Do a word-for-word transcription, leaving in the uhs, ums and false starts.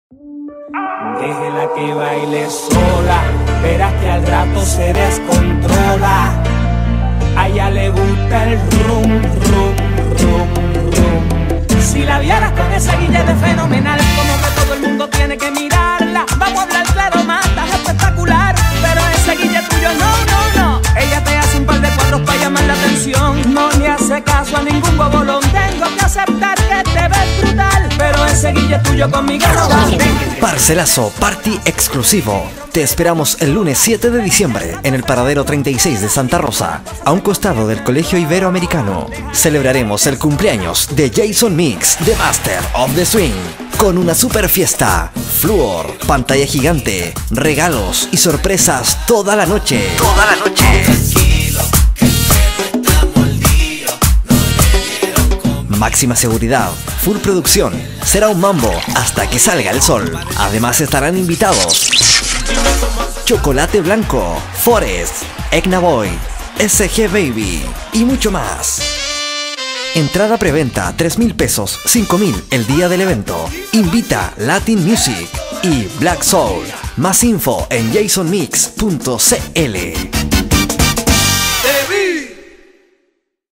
Déjela que baile sola, verás que al rato se descontrola. A ella le gusta el rum, rum, rum, rum. Si la vieras con esa guilla de fenomenal, como que todo el mundo tiene que mirarla. Vamos a hablar claro, mata, es espectacular. Pero ese guille tuyo no, no, no. Ella te hace un par de cuadros para llamar la atención. No le hace caso a ningún bobolón. Tengo que aceptar que te ves brutal, pero ese guille tuyo conmigo no va. Parcelazo Party exclusivo. Te esperamos el lunes siete de diciembre en el paradero treinta y seis de Santa Rosa, a un costado del Colegio Iberoamericano. Celebraremos el cumpleaños de Jason Mix, The Master of the Swing, con una super fiesta, Fluor, pantalla gigante, regalos y sorpresas toda la noche. Toda la noche. Máxima seguridad, full producción, será un mambo hasta que salga el sol. Además estarán invitados Chocolate Blanco, Forest, Egna Boy, S G Baby y mucho más. Entrada preventa tres mil pesos, cinco mil el día del evento. Invita Latin Music y Black Soul. Más info en jason mix punto c l.